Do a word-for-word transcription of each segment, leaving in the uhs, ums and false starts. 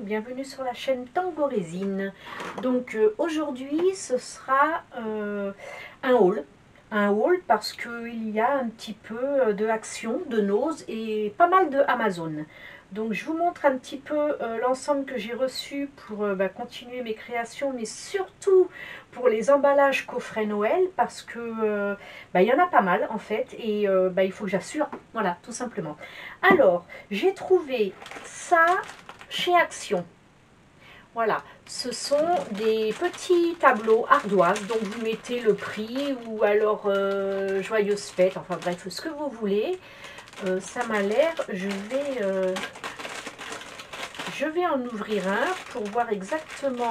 bienvenue sur la chaîne Tango Résine. Donc euh, aujourd'hui ce sera euh, un haul, un haul parce qu'il y a un petit peu de Action, de Nose et pas mal de Amazon. Donc je vous montre un petit peu euh, l'ensemble que j'ai reçu pour euh, bah, continuer mes créations, mais surtout pour les emballages coffret Noël, parce que euh, bah, il y en a pas mal en fait, et euh, bah, il faut que j'assure, voilà, tout simplement. Alors, j'ai trouvé ça chez Action. Voilà, ce sont des petits tableaux ardoises, donc vous mettez le prix ou alors euh, joyeuse fête, enfin bref, ce que vous voulez. Euh, ça m'a l'air, je vais, euh, je vais en ouvrir un pour voir exactement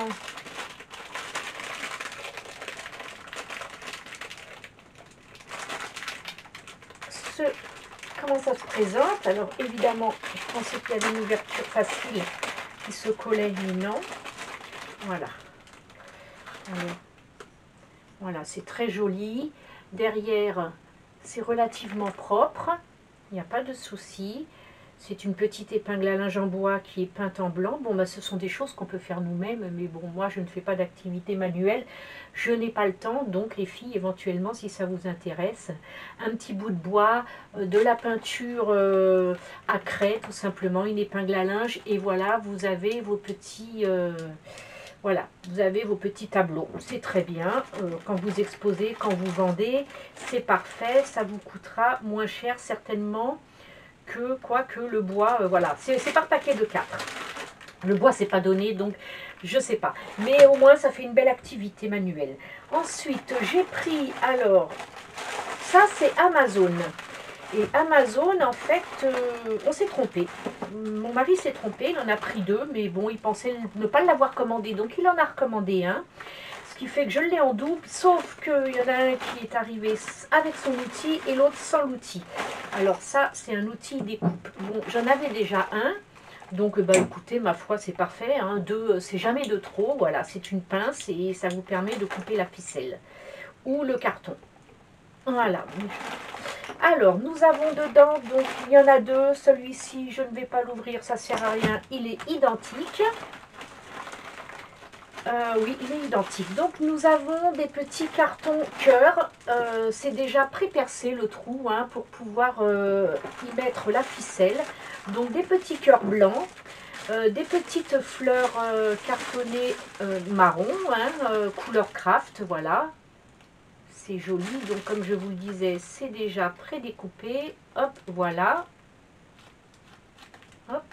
ce, comment ça se présente. Alors évidemment, je pensais qu'il y avait une ouverture facile qui se collait, mais non. Voilà. Alors, voilà, c'est très joli. Derrière, c'est relativement propre. Il n'y a pas de souci. C'est une petite épingle à linge en bois qui est peinte en blanc. Bon, bah, ce sont des choses qu'on peut faire nous-mêmes, mais bon, moi, je ne fais pas d'activité manuelle. Je n'ai pas le temps, donc les filles, éventuellement, si ça vous intéresse, un petit bout de bois, euh, de la peinture euh, à craie, tout simplement, une épingle à linge, et voilà, vous avez vos petits... Euh, Voilà, vous avez vos petits tableaux, c'est très bien. Euh, quand vous exposez, quand vous vendez, c'est parfait. Ça vous coûtera moins cher certainement que quoi que le bois. Euh, voilà, c'est par paquet de quatre. Le bois, c'est pas donné, donc je sais pas. Mais au moins, ça fait une belle activité manuelle. Ensuite, j'ai pris, alors, ça c'est Amazon. Et Amazon, en fait, euh, on s'est trompé. Mon mari s'est trompé, il en a pris deux, mais bon, il pensait ne pas l'avoir commandé, donc il en a recommandé un. Ce qui fait que je l'ai en double, sauf qu'il y en a un qui est arrivé avec son outil et l'autre sans l'outil. Alors ça, c'est un outil découpe. Bon, j'en avais déjà un, donc bah écoutez, ma foi, c'est parfait. Hein. Deux, c'est jamais de trop. Voilà, c'est une pince et ça vous permet de couper la ficelle ou le carton. Voilà. Alors, nous avons dedans, donc il y en a deux. Celui-ci, je ne vais pas l'ouvrir, ça ne sert à rien. Il est identique. Euh, oui, il est identique. Donc, nous avons des petits cartons cœur. Euh, C'est déjà pré-percé le trou hein, pour pouvoir euh, y mettre la ficelle. Donc, des petits cœurs blancs. Euh, des petites fleurs euh, cartonnées euh, marron, hein, euh, couleur craft, voilà. C'est joli, donc comme je vous le disais, c'est déjà pré-découpé. Hop, voilà. Hop.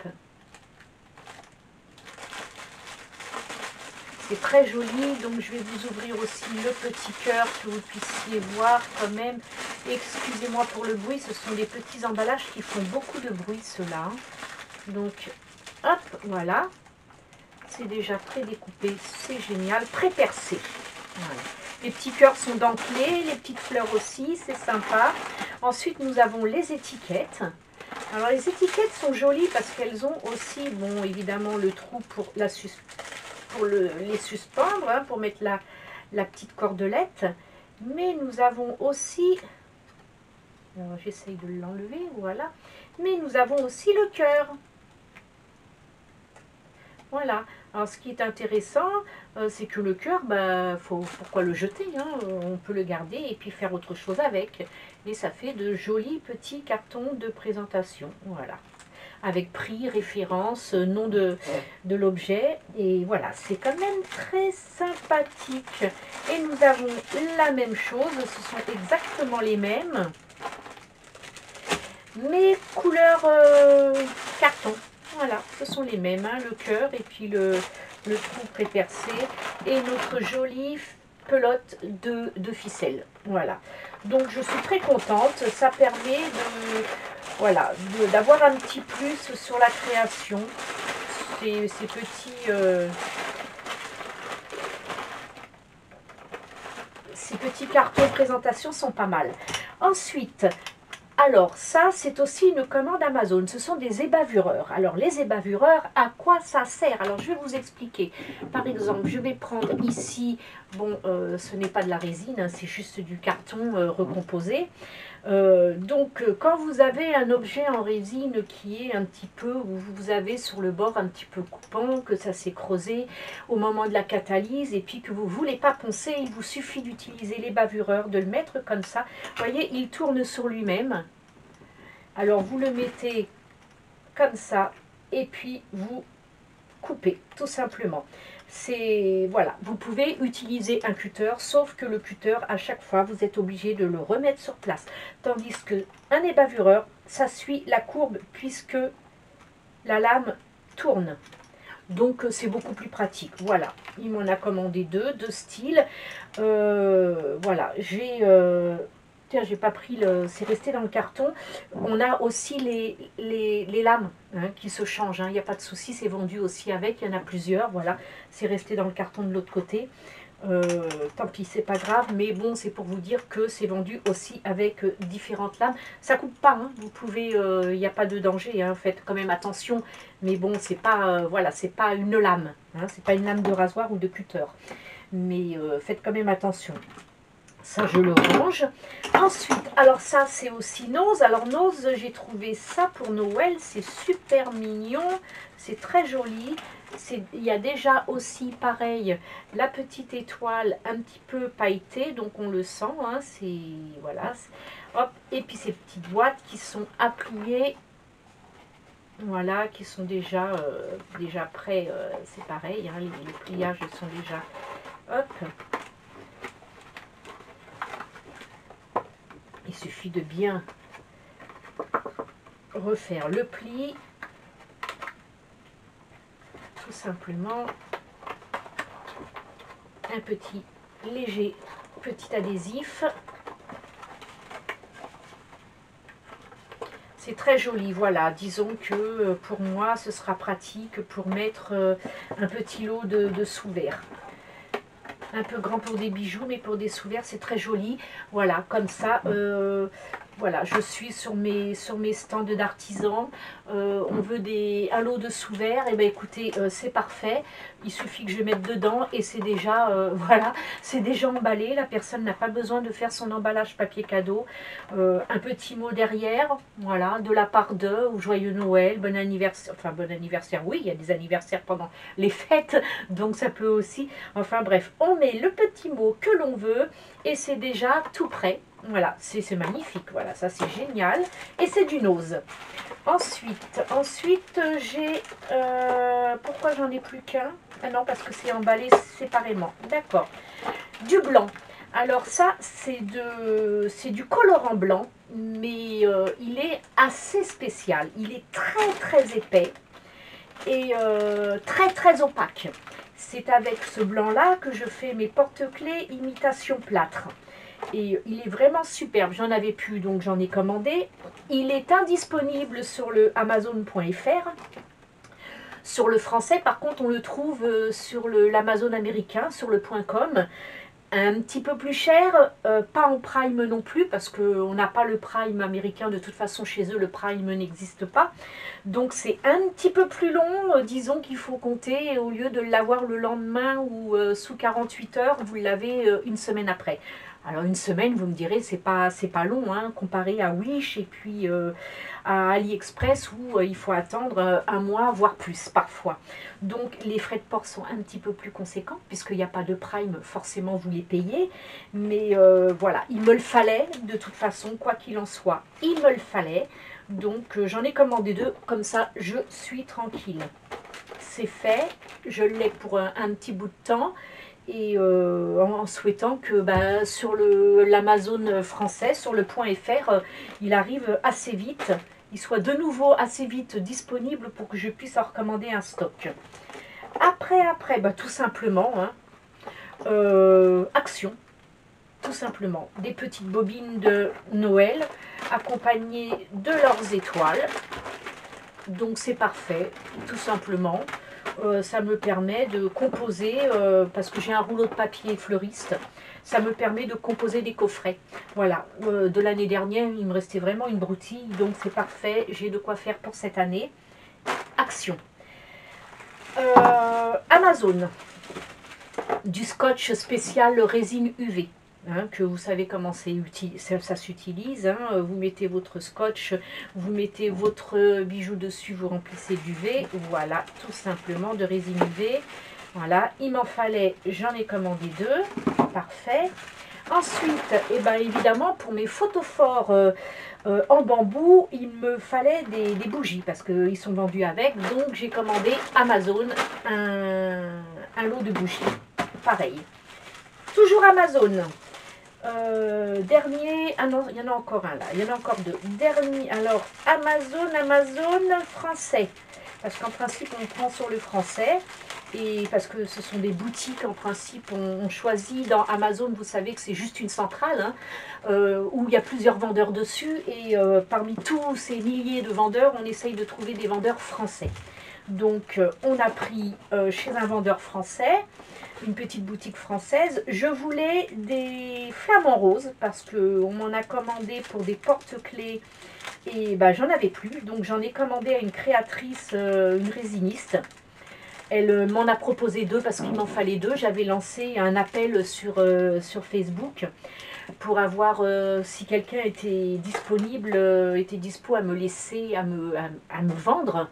C'est très joli, donc je vais vous ouvrir aussi le petit cœur que vous puissiez voir quand même. Excusez-moi pour le bruit, ce sont des petits emballages qui font beaucoup de bruit, ceux-là. Donc, hop, voilà. C'est déjà pré-découpé, c'est génial. Pré-percé. Voilà. Les petits cœurs sont dentelés, les petites fleurs aussi, c'est sympa. Ensuite, nous avons les étiquettes. Alors, les étiquettes sont jolies parce qu'elles ont aussi, bon, évidemment, le trou pour, la sus pour le, les suspendre, hein, pour mettre la, la petite cordelette. Mais nous avons aussi, j'essaye de l'enlever, voilà. Mais nous avons aussi le cœur. Voilà. Alors, ce qui est intéressant, euh, c'est que le cœur, bah, faut, pourquoi le jeter hein, on peut le garder et puis faire autre chose avec. Et ça fait de jolis petits cartons de présentation. Voilà. Avec prix, référence, nom de, de l'objet. Et voilà, c'est quand même très sympathique. Et nous avons la même chose. Ce sont exactement les mêmes. Mais couleur euh, carton. Voilà, ce sont les mêmes, hein, le cœur et puis le, le trou pré-percé et notre jolie pelote de, de ficelle. Voilà, donc je suis très contente, ça permet de voilà d'avoir un petit plus sur la création. Ces, ces petits euh, ces petits cartons de présentation sont pas mal. Ensuite, Alors, ça, c'est aussi une commande Amazon. Ce sont des ébavureurs. Alors, les ébavureurs, à quoi ça sert? Alors, je vais vous expliquer. Par exemple, je vais prendre ici, bon, euh, ce n'est pas de la résine, hein, c'est juste du carton euh, recomposé. Euh, donc, euh, quand vous avez un objet en résine qui est un petit peu, où vous avez sur le bord un petit peu coupant, que ça s'est creusé au moment de la catalyse, et puis que vous ne voulez pas poncer, il vous suffit d'utiliser les bavureurs, de le mettre comme ça. Vous voyez, il tourne sur lui-même. Alors, vous le mettez comme ça, et puis vous coupez, tout simplement. C'est voilà, vous pouvez utiliser un cutter, sauf que le cutter, à chaque fois, vous êtes obligé de le remettre sur place. Tandis que un ébavureur, ça suit la courbe puisque la lame tourne. Donc c'est beaucoup plus pratique. Voilà, il m'en a commandé deux, deux styles. Euh, voilà, j'ai... Euh, tiens, j'ai pas pris le... C'est resté dans le carton. On a aussi les, les, les lames hein, qui se changent. Il hein, n'y a pas de souci, c'est vendu aussi avec. Il y en a plusieurs. Voilà, c'est resté dans le carton de l'autre côté. Euh, tant pis, c'est pas grave, mais bon, c'est pour vous dire que c'est vendu aussi avec euh, différentes lames. Ça coupe pas, hein, vous pouvez, il euh, n'y a pas de danger, hein, faites quand même attention. Mais bon, c'est pas, euh, voilà, c'est pas une lame, hein, c'est pas une lame de rasoir ou de cutter. Mais euh, faites quand même attention. Ça, je le range. Ensuite, alors ça, c'est aussi Nose. Alors Nose, j'ai trouvé ça pour Noël. C'est super mignon. C'est très joli. Il y a déjà aussi, pareil, la petite étoile un petit peu pailletée. Donc, on le sent. Hein, c'est voilà. Hop. Et puis, ces petites boîtes qui sont à plier. Voilà, qui sont déjà, euh, déjà prêts. Euh, c'est pareil. Hein, les, les pliages sont déjà... Hop. Il suffit de bien refaire le pli, tout simplement, un petit léger petit adhésif. C'est très joli, voilà, disons que pour moi ce sera pratique pour mettre un petit lot de, de sous-verre. Un peu grand pour des bijoux, mais pour des sous-verres, c'est très joli. Voilà, comme ça, euh, voilà, je suis sur mes, sur mes stands d'artisans. Euh, on veut des, un lot de sous-verres, et bien écoutez, euh, c'est parfait. Il suffit que je mette dedans et c'est déjà, euh, voilà, c'est déjà emballé. La personne n'a pas besoin de faire son emballage papier cadeau. Euh, un petit mot derrière, voilà, de la part de, ou joyeux Noël, bon anniversaire, enfin bon anniversaire, oui, il y a des anniversaires pendant les fêtes, donc ça peut aussi, enfin bref, on met le petit mot que l'on veut et c'est déjà tout prêt. Voilà, c'est magnifique, voilà, ça c'est génial. Et c'est du Nose. Ensuite, ensuite j'ai... Euh, pourquoi j'en ai plus qu'un? Ah non, parce que c'est emballé séparément. D'accord. Du blanc. Alors ça, c'est de, c'est du colorant blanc, mais euh, il est assez spécial. Il est très très épais et euh, très très opaque. C'est avec ce blanc-là que je fais mes porte-clés imitation plâtre. Et il est vraiment superbe. J'en avais plus, donc j'en ai commandé. Il est indisponible sur le amazon point F R. Sur le français, par contre, on le trouve sur l'Amazon américain, sur le .com. Un petit peu plus cher, euh, pas en Prime non plus, parce qu'on n'a pas le Prime américain. De toute façon, chez eux, le Prime n'existe pas. Donc, c'est un petit peu plus long. Euh, disons qu'il faut compter, au lieu de l'avoir le lendemain ou euh, sous quarante-huit heures, vous l'avez euh, une semaine après. Alors une semaine, vous me direz, c'est pas, c'est pas long, hein, comparé à Wish et puis euh, à AliExpress où euh, il faut attendre euh, un mois, voire plus parfois. Donc les frais de port sont un petit peu plus conséquents puisqu'il n'y a pas de Prime, forcément vous les payez. Mais euh, voilà, il me le fallait de toute façon, quoi qu'il en soit, il me le fallait. Donc euh, j'en ai commandé deux, comme ça je suis tranquille. C'est fait, je l'ai pour un, un petit bout de temps. Et euh, en souhaitant que bah, sur l'Amazon français, sur le .fr, euh, il arrive assez vite, il soit de nouveau assez vite disponible pour que je puisse en recommander un stock. Après, après, bah, tout simplement, hein, euh, Action, tout simplement, des petites bobines de Noël accompagnées de leurs étoiles. Donc c'est parfait, tout simplement. euh, ça me permet de composer, euh, parce que j'ai un rouleau de papier fleuriste, ça me permet de composer des coffrets. Voilà, euh, de l'année dernière, il me restait vraiment une broutille, donc c'est parfait, j'ai de quoi faire pour cette année. Action. Euh, Amazon, du scotch spécial résine U V. Hein, que vous savez comment ça, ça s'utilise. Hein. Vous mettez votre scotch, vous mettez votre bijou dessus, vous remplissez d'U V. Voilà, tout simplement de résine U V. Voilà, il m'en fallait, j'en ai commandé deux. Parfait. Ensuite, et ben évidemment, pour mes photophores euh, euh, en bambou, il me fallait des, des bougies parce qu'ils sont vendus avec. Donc, j'ai commandé Amazon un, un lot de bougies. Pareil. Toujours Amazon. Euh, dernier, ah non, il y en a encore un là, il y en a encore deux. Dernier, alors Amazon, Amazon français, parce qu'en principe on prend sur le français, et parce que ce sont des boutiques en principe, on, on choisit dans Amazon, vous savez que c'est juste une centrale, hein, euh, où il y a plusieurs vendeurs dessus, et euh, parmi tous ces milliers de vendeurs, on essaye de trouver des vendeurs français. Donc euh, on a pris euh, chez un vendeur français, une petite boutique française. Je voulais des flamants roses parce qu'on m'en a commandé pour des porte-clés et bah, j'en avais plus. Donc j'en ai commandé à une créatrice, euh, une résiniste. Elle euh, m'en a proposé deux parce qu'il m'en fallait deux. J'avais lancé un appel sur, euh, sur Facebook pour avoir euh, si quelqu'un était disponible, euh, était dispo à me laisser, à me, à, à me vendre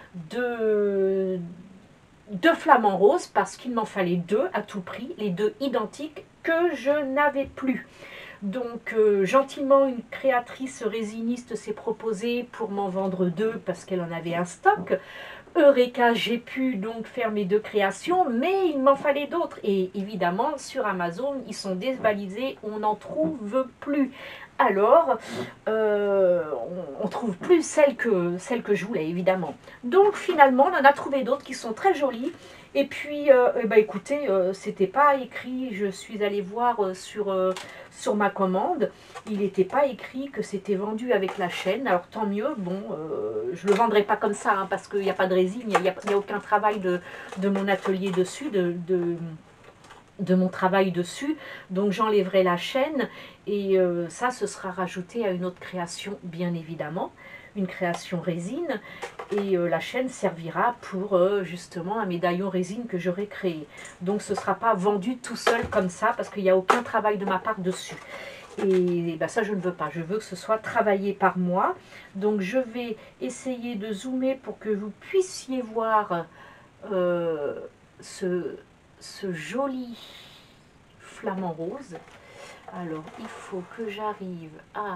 deux, deux flamants roses parce qu'il m'en fallait deux à tout prix, les deux identiques que je n'avais plus. Donc euh, gentiment une créatrice résiniste s'est proposée pour m'en vendre deux parce qu'elle en avait un stock. Eureka, j'ai pu donc faire mes deux créations, mais il m'en fallait d'autres. Et évidemment, sur Amazon, ils sont désvalisés, on n'en trouve plus. Alors, euh, on ne trouve plus celles que, celles que je voulais, évidemment. Donc, finalement, on en a trouvé d'autres qui sont très jolies. Et puis, euh, eh ben, écoutez, euh, c'était pas écrit, je suis allée voir euh, sur, euh, sur ma commande, il n'était pas écrit que c'était vendu avec la chaîne, alors tant mieux, bon, euh, je ne le vendrai pas comme ça, hein, parce qu'il n'y a pas de résine, il n'y a, a, a aucun travail de, de mon atelier dessus, de, de, de mon travail dessus, donc j'enlèverai la chaîne, et euh, ça, ce sera rajouté à une autre création, bien évidemment, une création résine, et euh, la chaîne servira pour euh, justement un médaillon résine que j'aurai créé. Donc ce ne sera pas vendu tout seul comme ça, parce qu'il n'y a aucun travail de ma part dessus. Et, et ben, ça je ne veux pas, je veux que ce soit travaillé par moi. Donc je vais essayer de zoomer pour que vous puissiez voir euh, ce, ce joli flamant rose. Alors il faut que j'arrive à...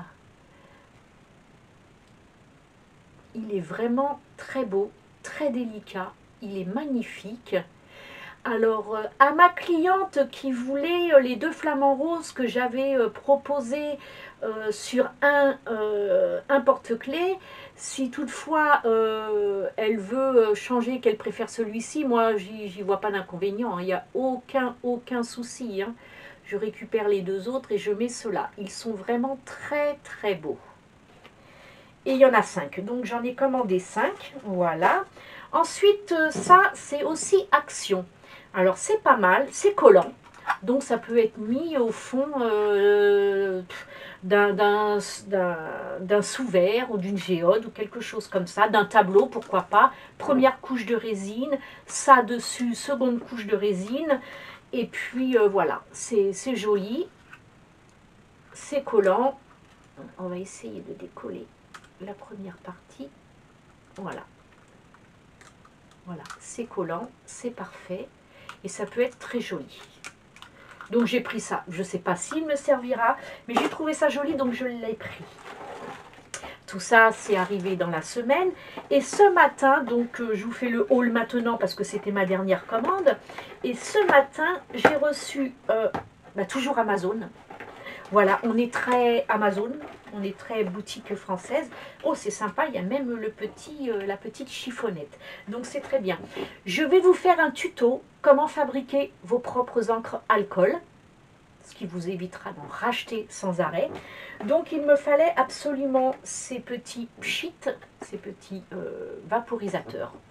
Il est vraiment très beau, très délicat, il est magnifique. Alors, à ma cliente qui voulait les deux flamants roses que j'avais proposés euh, sur un, euh, un porte-clés, si toutefois euh, elle veut changer, qu'elle préfère celui-ci, moi j'y vois pas d'inconvénient, il n'y a aucun, aucun souci. Hein. Je récupère les deux autres et je mets ceux-là. Ils sont vraiment très très beaux. Et il y en a cinq, donc j'en ai commandé cinq, voilà. Ensuite, ça, c'est aussi Action. Alors, c'est pas mal, c'est collant, donc ça peut être mis au fond euh, d'un sous-verre ou d'une géode ou quelque chose comme ça, d'un tableau, pourquoi pas. Première couche de résine, ça dessus, seconde couche de résine, et puis euh, voilà, c'est joli, c'est collant. On va essayer de décoller la première partie, voilà, voilà, c'est collant, c'est parfait, et ça peut être très joli. Donc j'ai pris ça, je ne sais pas s'il me servira, mais j'ai trouvé ça joli, donc je l'ai pris. Tout ça, c'est arrivé dans la semaine, et ce matin, donc euh, je vous fais le haul maintenant, parce que c'était ma dernière commande, et ce matin, j'ai reçu, euh, bah, toujours Amazon. Voilà, on est très Amazon, on est très boutique française. Oh, c'est sympa, il y a même le petit, euh, la petite chiffonnette. Donc, c'est très bien. Je vais vous faire un tuto, comment fabriquer vos propres encres alcool, ce qui vous évitera d'en racheter sans arrêt. Donc, il me fallait absolument ces petits pchits, ces petits euh, vaporisateurs.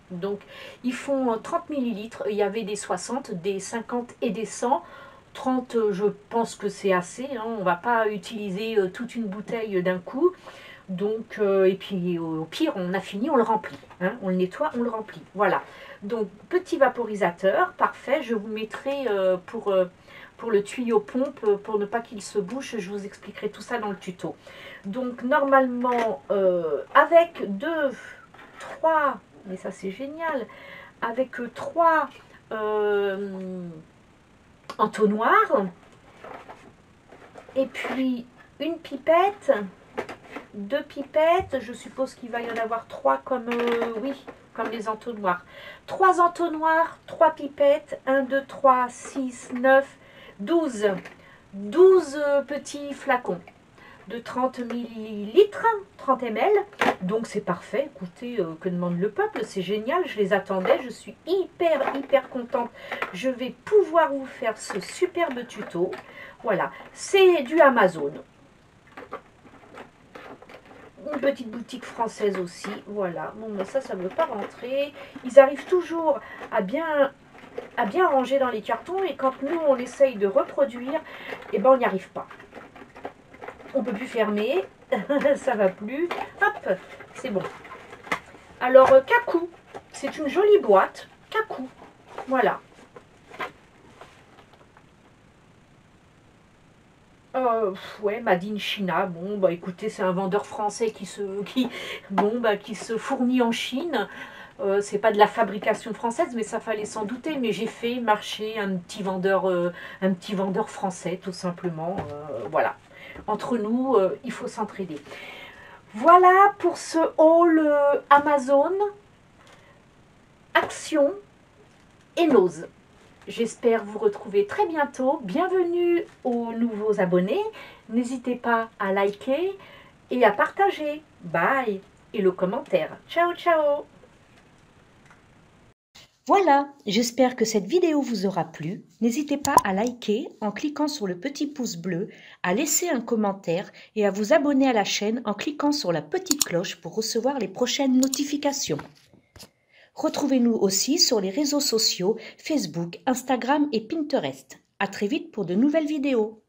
Donc, ils font trente millilitres. Il y avait des soixante, des cinquante et des cent. trente, je pense que c'est assez. Hein. On ne va pas utiliser toute une bouteille d'un coup. Donc, euh, et puis au pire, on a fini, on le remplit. Hein. On le nettoie, on le remplit. Voilà. Donc, petit vaporisateur, parfait. Je vous mettrai euh, pour, euh, pour le tuyau pompe, pour ne pas qu'il se bouche. Je vous expliquerai tout ça dans le tuto. Donc, normalement, euh, avec deux, trois, mais ça c'est génial, avec trois euh, entonnoirs, et puis une pipette, deux pipettes, je suppose qu'il va y en avoir trois comme, euh, oui, comme les entonnoirs. Trois entonnoirs, trois pipettes, un, deux, trois, six, neuf, douze. douze petits flacons de trente millilitres, trente millilitres. Donc c'est parfait. Écoutez, euh, que demande le peuple, c'est génial. Je les attendais, je suis hyper, hyper contente. Je vais pouvoir vous faire ce superbe tuto. Voilà, c'est du Amazon. Une petite boutique française aussi, voilà. Bon, mais ça, ça ne veut pas rentrer. Ils arrivent toujours à bien, à bien ranger dans les cartons, et quand nous, on essaye de reproduire, eh ben, on n'y arrive pas. On ne peut plus fermer, ça va plus. Hop, c'est bon. Alors, Kakou, c'est une jolie boîte. Kakou, voilà. Euh, ouais, Made in China. Bon, bah écoutez, c'est un vendeur français qui se, qui, bon, bah, qui se fournit en Chine. Euh, c'est pas de la fabrication française, mais ça fallait s'en douter. Mais j'ai fait marcher un petit vendeur, euh, un petit vendeur français, tout simplement. Euh, voilà. Entre nous, euh, il faut s'entraider. Voilà pour ce haul euh, Amazon, Action et Nose. J'espère vous retrouver très bientôt. Bienvenue aux nouveaux abonnés. N'hésitez pas à liker et à partager. Bye. Et le commentaire. Ciao, ciao. Voilà, j'espère que cette vidéo vous aura plu. N'hésitez pas à liker en cliquant sur le petit pouce bleu, à laisser un commentaire et à vous abonner à la chaîne en cliquant sur la petite cloche pour recevoir les prochaines notifications. Retrouvez-nous aussi sur les réseaux sociaux Facebook, Instagram et Pinterest. À très vite pour de nouvelles vidéos.